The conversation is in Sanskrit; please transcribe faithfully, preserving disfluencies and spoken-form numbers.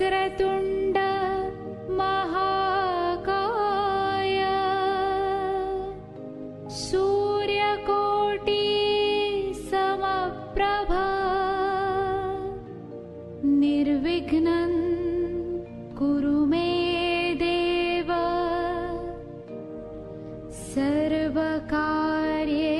वक्रतुण्ड महाकाय सूर्यकोटि समप्रभा निर्विघ्नं कुरु मे देव सर्वकार्ये